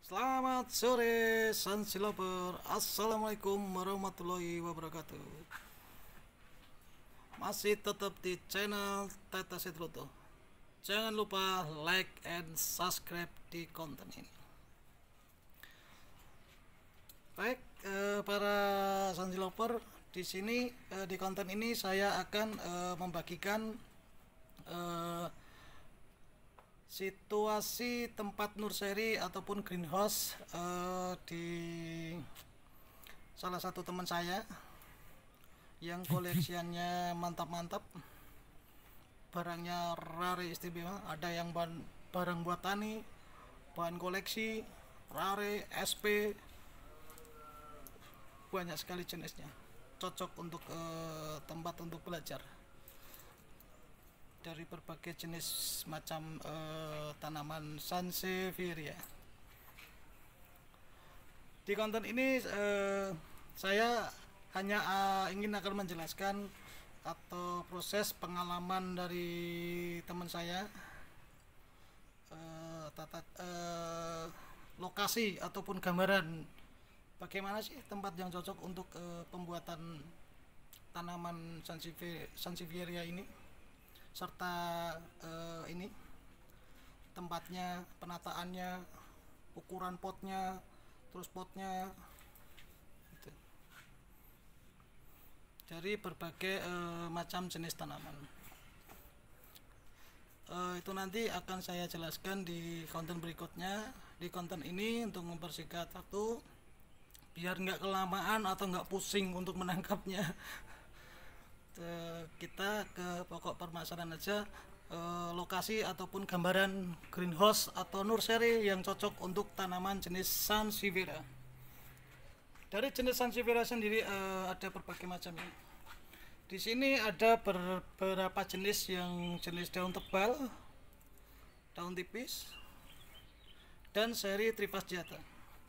Selamat sore Sansi Lover. Assalamualaikum warahmatullahi wabarakatuh. Masih tetap di channel Tata Setruto. Jangan lupa like and subscribe di konten ini. Baik, para Sansi Lover, di sini di konten ini saya akan membagikan situasi tempat nursery ataupun greenhouse di salah satu teman saya yang koleksiannya mantap-mantap, barangnya rare istimewa. Ada yang barang buat tani, bahan koleksi, rare, SP, banyak sekali jenisnya, cocok untuk tempat untuk belajar dari berbagai jenis macam tanaman sansevieria. Di konten ini saya hanya ingin akan menjelaskan atau proses pengalaman dari teman saya, lokasi ataupun gambaran bagaimana sih tempat yang cocok untuk pembuatan tanaman sansevieria ini, serta ini tempatnya, penataannya, ukuran potnya, terus potnya gitu, dari berbagai macam jenis tanaman. Itu nanti akan saya jelaskan di konten berikutnya. Di konten ini untuk mempersingkat waktu biar nggak kelamaan atau nggak pusing untuk menangkapnya, kita ke pokok permasalahan aja. Lokasi ataupun gambaran greenhouse atau nursery yang cocok untuk tanaman jenis sansevieria. Dari jenis sansevieria sendiri ada berbagai macam ya. Di sini ada beberapa jenis yang jenis daun tebal, daun tipis, dan seri trifasciata.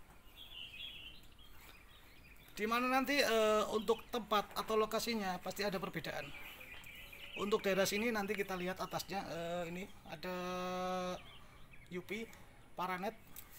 Dimana nanti untuk tempat atau lokasinya pasti ada perbedaan. Untuk daerah sini nanti kita lihat atasnya, ini ada UP, paranet.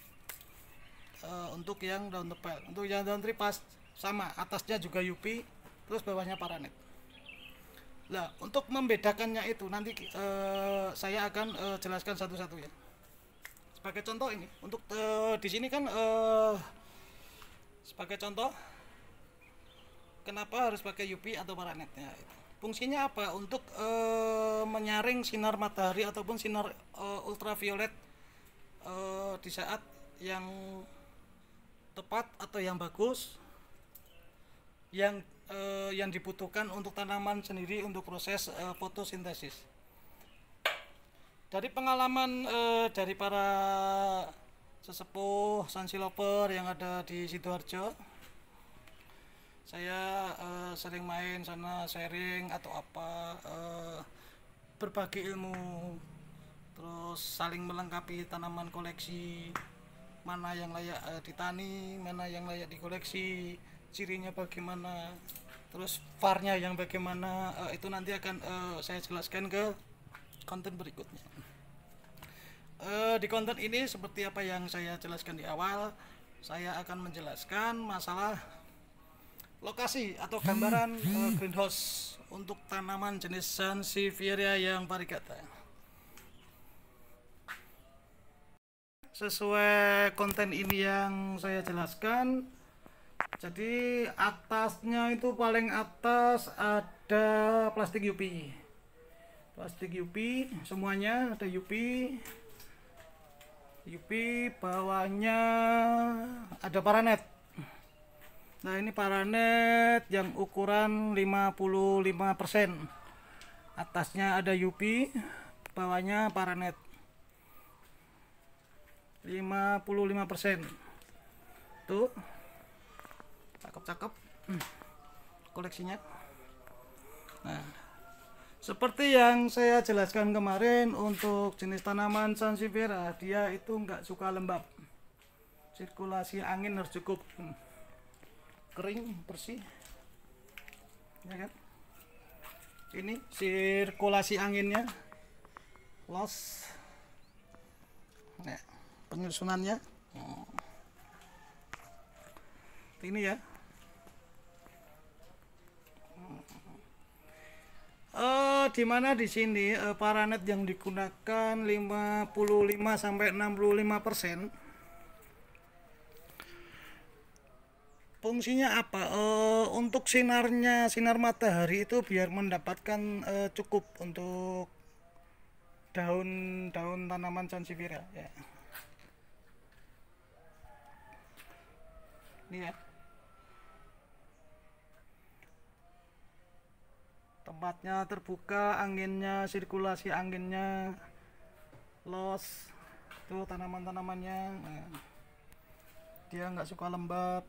Untuk yang daun tebal, untuk yang daun tripas sama, atasnya juga UP, terus bawahnya paranet. Nah, untuk membedakannya itu nanti saya akan jelaskan satu-satu ya. Sebagai contoh ini, untuk di sini kan sebagai contoh, kenapa harus pakai UV atau paranetnya? Fungsinya apa? Untuk menyaring sinar matahari ataupun sinar ultraviolet di saat yang tepat atau yang bagus, yang dibutuhkan untuk tanaman sendiri untuk proses fotosintesis. Dari pengalaman dari para sesepuh Sansi Lover yang ada di Sidoarjo, saya sering main sana, sharing atau apa, berbagi ilmu, terus saling melengkapi tanaman koleksi, mana yang layak ditani, mana yang layak dikoleksi, cirinya bagaimana, terus varnya yang bagaimana, itu nanti akan saya jelaskan ke konten berikutnya. Di konten ini seperti apa yang saya jelaskan di awal, saya akan menjelaskan masalah lokasi atau gambaran greenhouse untuk tanaman jenis sansevieria yang variegata. Sesuai konten ini yang saya jelaskan, jadi atasnya itu paling atas ada plastik UV. Plastik UV semuanya ada UV. Bawahnya ada paranet. Nah, ini paranet yang ukuran 55%. Atasnya ada UV, bawahnya paranet 55%. Tuh. Cakep-cakep koleksinya. Nah, seperti yang saya jelaskan kemarin, untuk jenis tanaman sansevieria dia itu nggak suka lembab. Sirkulasi angin harus cukup, kering, bersih, ya kan? Ini sirkulasi anginnya los. Nah, penyusunannya ini ya. Dimana di sini paranet yang digunakan 55 sampai 65%. Fungsinya apa? Untuk sinarnya, sinar matahari itu biar mendapatkan cukup untuk daun-daun tanaman sansevieria ya. Ini ya. Tempatnya terbuka, anginnya, sirkulasi anginnya los. Tuh tanaman-tanamannya. Nah, dia nggak suka lembab.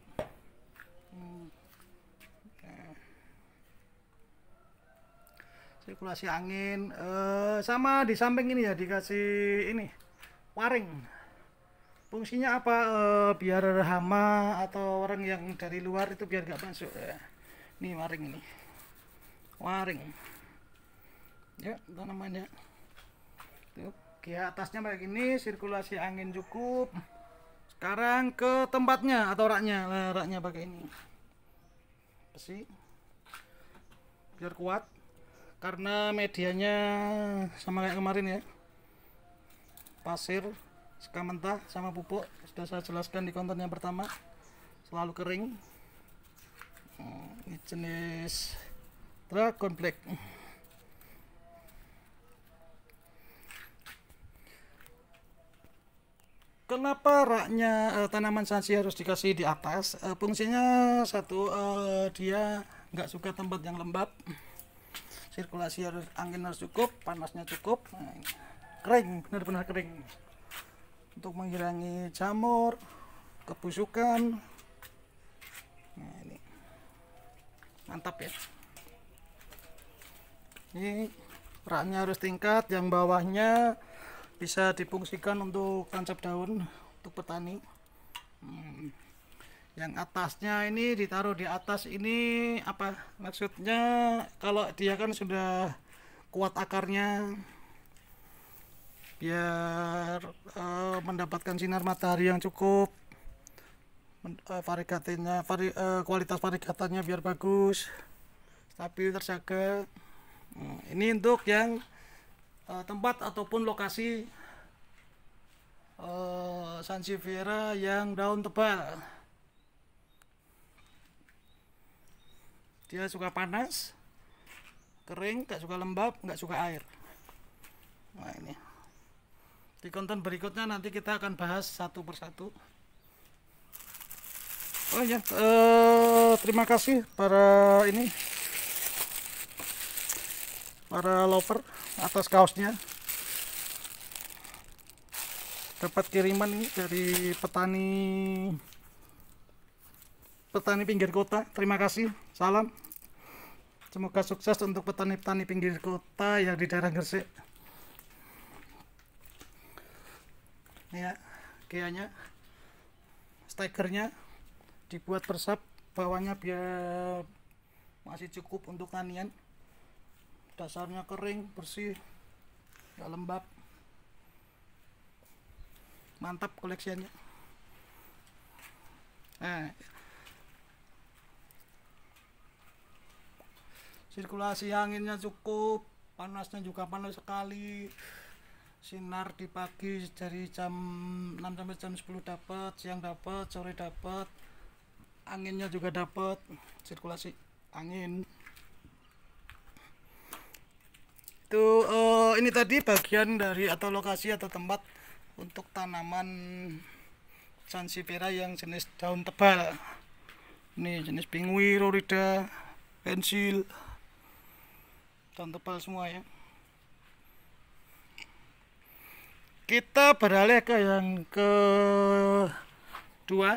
Sirkulasi angin, sama di samping ini ya dikasih ini waring. Fungsinya apa? Biar hama atau orang yang dari luar itu biar nggak masuk ya. Ini waring ini, waring ya tanamannya. Tuh, kayak atasnya kayak gini, sirkulasi angin cukup. Sekarang ke tempatnya atau raknya. Raknya pakai ini besi biar kuat, karena medianya sama kayak kemarin ya, pasir, sekam mentah sama pupuk. Sudah saya jelaskan di konten yang pertama, selalu kering. Ini jenis Dragon Black. Kenapa raknya tanaman sansi harus dikasih di atas? Fungsinya satu, dia nggak suka tempat yang lembab. Sirkulasi angin harus cukup, panasnya cukup. Nah, kering, benar-benar kering. Untuk menghilangi jamur, kebusukan. Nah, ini mantap ya. Ini raknya harus tingkat, yang bawahnya bisa difungsikan untuk tancap daun untuk petani. Yang atasnya ini ditaruh di atas ini apa maksudnya? Kalau dia kan sudah kuat akarnya, biar mendapatkan sinar matahari yang cukup, kualitas variegatenya biar bagus, stabil, terjaga. Ini untuk yang tempat ataupun lokasi sansevieria yang daun tebal. Dia suka panas, kering, gak suka lembab, gak suka air. Nah ini di konten berikutnya nanti kita akan bahas satu persatu. Oh ya, terima kasih para lover atas kaosnya. Dapat kiriman ini dari petani pinggir kota. Terima kasih, salam. Semoga sukses untuk petani-petani pinggir kota yang di daerah Gresik. Ini ya, kianya, stekernya dibuat persap, bawahnya biar masih cukup untuk tanian. Dasarnya kering, bersih, gak lembab. Mantap koleksiannya. Nah, sirkulasi anginnya cukup, panasnya juga panas sekali. Sinar di pagi dari jam 6 sampai jam 10 dapat, siang dapat, sore dapat. Anginnya juga dapat, sirkulasi angin. Itu ini tadi bagian dari atau lokasi atau tempat untuk tanaman sansevieria yang jenis daun tebal. Ini jenis pingui, rorida, pensil, daun tebal semua ya. Kita beralih ke yang kedua,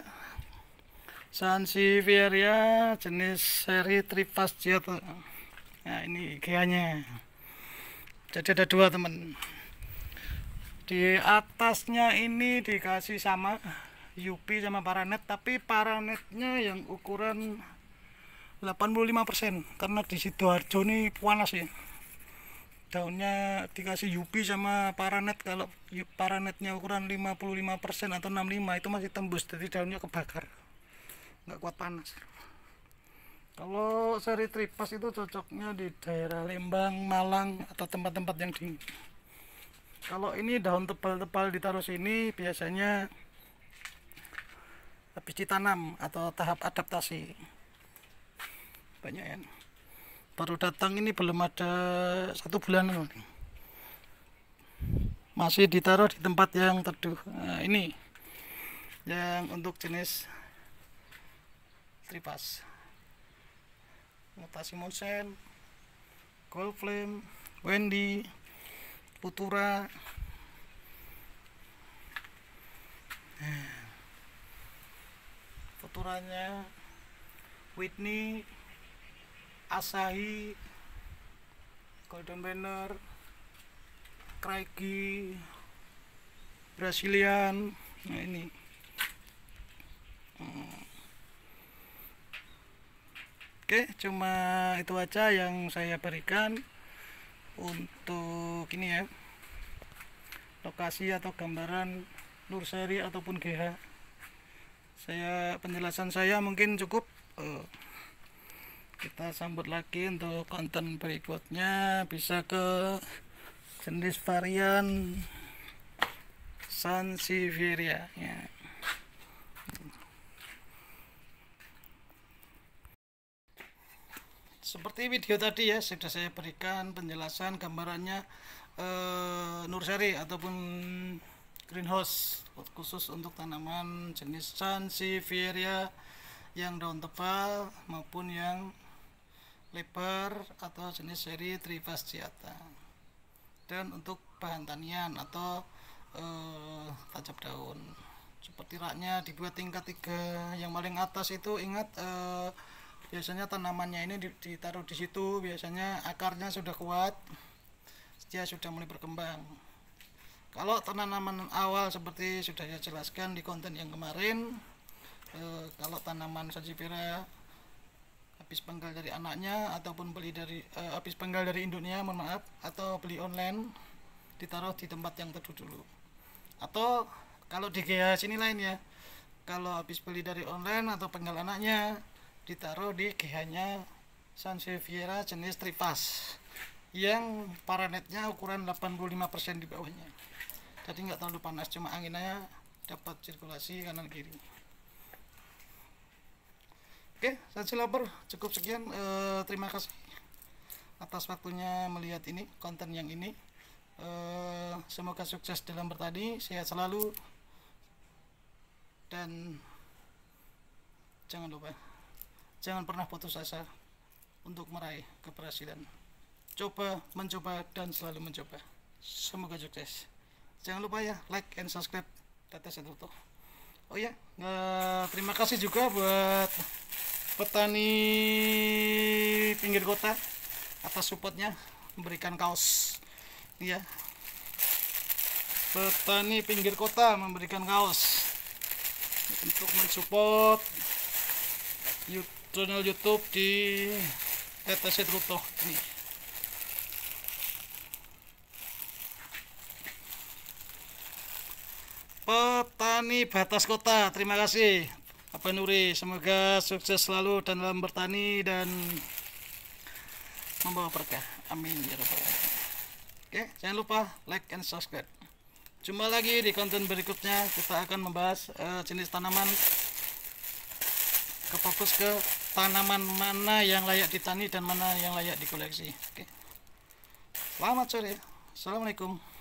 sansevieria jenis seri Trifasciata. Nah ini gianya. Jadi ada dua teman. Di atasnya ini dikasih sama UP sama paranet, tapi paranetnya yang ukuran 85%, karena di Sidoarjo ini panas ya. Daunnya dikasih UP sama paranet. Kalau paranetnya ukuran 55% atau 65 itu masih tembus, jadi daunnya kebakar. nggak kuat panas. Kalau seri tripas itu cocoknya di daerah Lembang, Malang, atau tempat-tempat yang dingin. Kalau ini daun tebal-tebal ditaruh sini biasanya habis ditanam atau tahap adaptasi. Banyak ya. Baru datang ini belum ada 1 bulan nih. Masih ditaruh di tempat yang teduh. Nah, ini yang untuk jenis tripas. Mutasi Monsen, Gold Flame, Wendy, Futura. Futuranya Whitney, Asahi, Golden Banner, Craigie, Brazilian. Nah ini oke, cuma itu aja yang saya berikan untuk ini ya, lokasi atau gambaran Nurseri ataupun GH. Penjelasan saya mungkin cukup. Kita sambut lagi untuk konten berikutnya, bisa ke jenis varian Sansevieria ya. Seperti video tadi ya, sudah saya berikan penjelasan gambarannya Nurseri ataupun greenhouse khusus untuk tanaman jenis Sansevieria yang daun tebal maupun yang lebar atau jenis seri Trifasciata. Dan untuk bahan tanian atau tancap daun, seperti raknya dibuat tingkat 3. Yang paling atas itu ingat, biasanya tanamannya ini ditaruh di situ, biasanya akarnya sudah kuat, dia sudah mulai berkembang. Kalau tanaman awal seperti sudah saya jelaskan di konten yang kemarin, kalau tanaman Sansevieria habis penggal dari anaknya ataupun beli dari habis penggal dari induknya, mohon maaf, atau beli online, ditaruh di tempat yang teduh dulu. Atau kalau di GH sini lain ya, kalau habis beli dari online atau penggal anaknya, ditaruh di GH-nya Sansevieria jenis tripas yang paranetnya ukuran 85% di bawahnya, jadi nggak terlalu panas, cuma anginnya dapat sirkulasi kanan kiri. Oke, saya lapor cukup sekian. Terima kasih atas waktunya melihat ini konten yang ini. Semoga sukses dalam bertani, sehat selalu, dan jangan lupa, jangan pernah putus asa untuk meraih keberhasilan. Coba, mencoba, dan selalu mencoba. Semoga sukses. Jangan lupa ya, like and subscribe Tetes Ruto. Oh ya, terima kasih juga buat petani pinggir kota atas supportnya, memberikan kaos. Ya, petani pinggir kota memberikan kaos untuk mensupport channel YouTube di Tetes Ruto ini. Petani batas kota, terima kasih Abah Nuri, semoga sukses selalu dalam bertani dan membawa berkah, amin ya rabbal alamin. Oke, jangan lupa like and subscribe. Jumpa lagi di konten berikutnya, kita akan membahas jenis tanaman, fokus ke tanaman mana yang layak ditani dan mana yang layak dikoleksi. Oke, selamat sore, assalamualaikum.